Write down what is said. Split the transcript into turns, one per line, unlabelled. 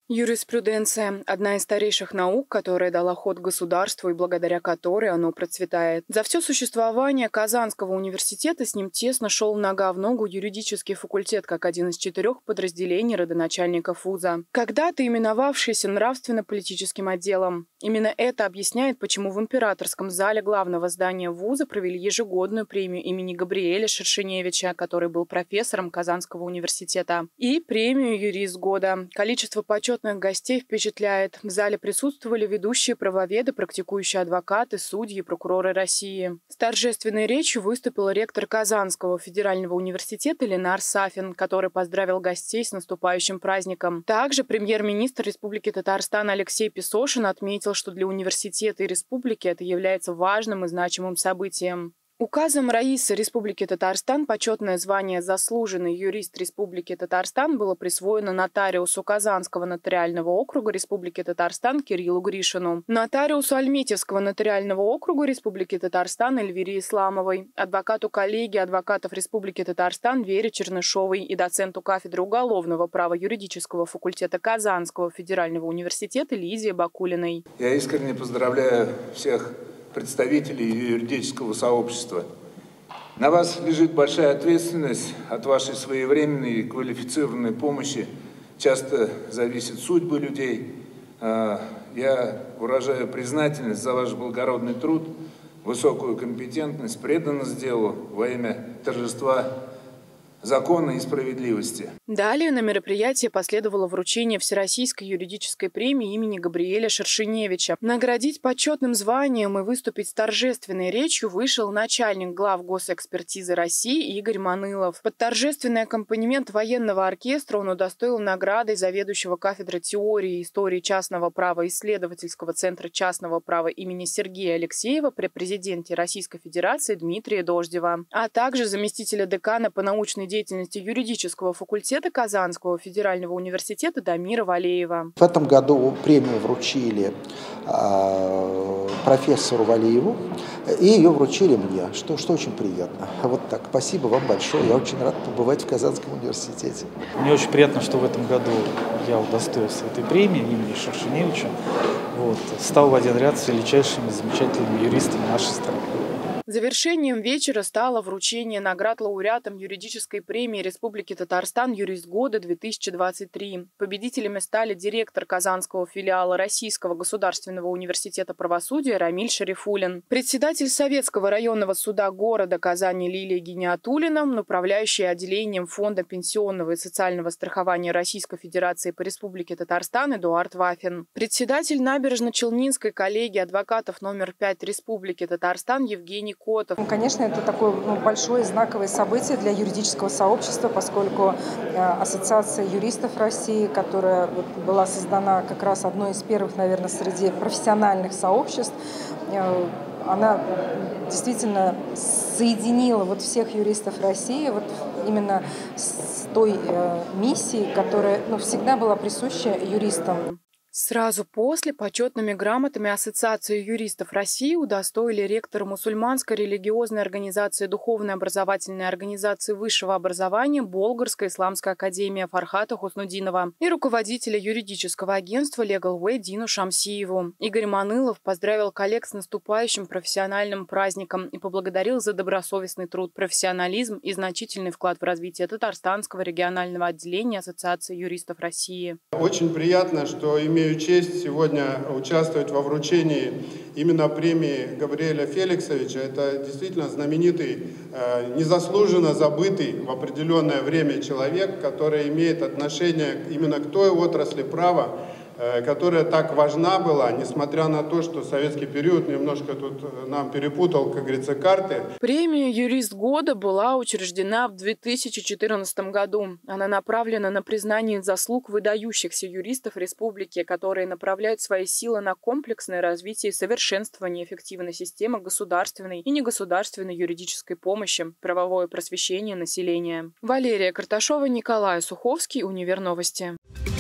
Юриспруденция – одна из старейших наук, которая дала ход государству и благодаря которой оно процветает. За все существование Казанского университета с ним тесно шел нога в ногу юридический факультет как один из 4 подразделений родоначальников вуза, когда-то именовавшийся нравственно-политическим отделом. Именно это объясняет, почему в императорском зале главного здания вуза провели ежегодную премию имени Габриэля Шершеневича, который был профессором Казанского университета, и премию «Юрист года». Количество почетных гостей впечатляет. В зале присутствовали ведущие правоведы, практикующие адвокаты, судьи и прокуроры России. С торжественной речью выступил ректор Казанского федерального университета Ленар Сафин, который поздравил гостей с наступающим праздником. Также премьер-министр Республики Татарстан Алексей Песошин отметил, что для университета и республики это является важным и значимым событием. Указом Раисы Республики Татарстан почетное звание «Заслуженный юрист Республики Татарстан» было присвоено нотариусу Казанского нотариального округа Республики Татарстан Кириллу Гришину, нотариусу Альметьевского нотариального округа Республики Татарстан Эльвире Исламовой, адвокату коллегии адвокатов Республики Татарстан Вере Чернышовой и доценту кафедры уголовного права юридического факультета Казанского федерального университета Лидии Бакулиной.
Я искренне поздравляю всех представителей юридического сообщества. На вас лежит большая ответственность. От вашей своевременной и квалифицированной помощи часто зависят судьбы людей. Я выражаю признательность за ваш благородный труд, высокую компетентность, преданность делу во имя торжества закона и справедливости.
Далее на мероприятии последовало вручение Всероссийской юридической премии имени Габриэля Шершеневича. Наградить почетным званием и выступить с торжественной речью вышел начальник глав госэкспертизы России Игорь Манылов. Под торжественный аккомпанемент военного оркестра он удостоил наградой заведующего кафедры теории и истории частного права исследовательского центра частного права имени Сергея Алексеева при президенте Российской Федерации Дмитрия Дождева, а также заместителя декана по научной деятельности юридического факультета Казанского федерального университета Дамира Валеева.
В этом году премию вручили профессору Валееву, и ее вручили мне, что очень приятно. Вот так. Спасибо вам большое. Я очень рад побывать в Казанском университете.
Мне очень приятно, что в этом году я удостоился этой премии имени Шершеневича. Стал в один ряд с величайшими, замечательными юристами нашей страны.
Завершением вечера стало вручение наград лауреатам юридической премии Республики Татарстан «Юрист года-2023». Победителями стали директор Казанского филиала Российского государственного университета правосудия Рамиль Шарифуллин, председатель Советского районного суда города Казани Лилия Гиниатуллина, управляющий отделением Фонда пенсионного и социального страхования Российской Федерации по Республике Татарстан Эдуард Вафин, председатель набережно-Челнинской коллегии адвокатов номер 5 Республики Татарстан Евгений Котов.
Конечно, это такое большое знаковое событие для юридического сообщества, поскольку Ассоциация юристов России, которая была создана как раз одной из первых, наверное, среди профессиональных сообществ, она действительно соединила всех юристов России именно с той миссией, которая всегда была присуща юристам.
Сразу после почетными грамотами Ассоциации юристов России удостоили ректора мусульманской религиозной организации Духовной образовательной организации высшего образования Болгарская исламская академия Фархата Хуснудинова и руководителя юридического агентства Legal Way Дину Шамсиеву. Игорь Манылов поздравил коллег с наступающим профессиональным праздником и поблагодарил за добросовестный труд, профессионализм и значительный вклад в развитие Татарстанского регионального отделения Ассоциации юристов России.
Очень приятно, что имею честь сегодня участвовать во вручении именно премии Габриэля Феликсовича. Это действительно знаменитый, незаслуженно забытый в определенное время человек, который имеет отношение именно к той отрасли права, которая так важна была, несмотря на то, что советский период немножко тут нам перепутал, как говорится, карты.
Премия «Юрист года» была учреждена в 2014 году. Она направлена на признание заслуг выдающихся юристов республики, которые направляют свои силы на комплексное развитие и совершенствование эффективной системы государственной и негосударственной юридической помощи, правовое просвещение населения. Валерия Карташова, Николай Суховский, Универновости.